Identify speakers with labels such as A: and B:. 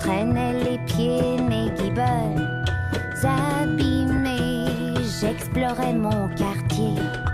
A: traînais les pieds nez guibonnes abîmés. J'explorais mon quartier.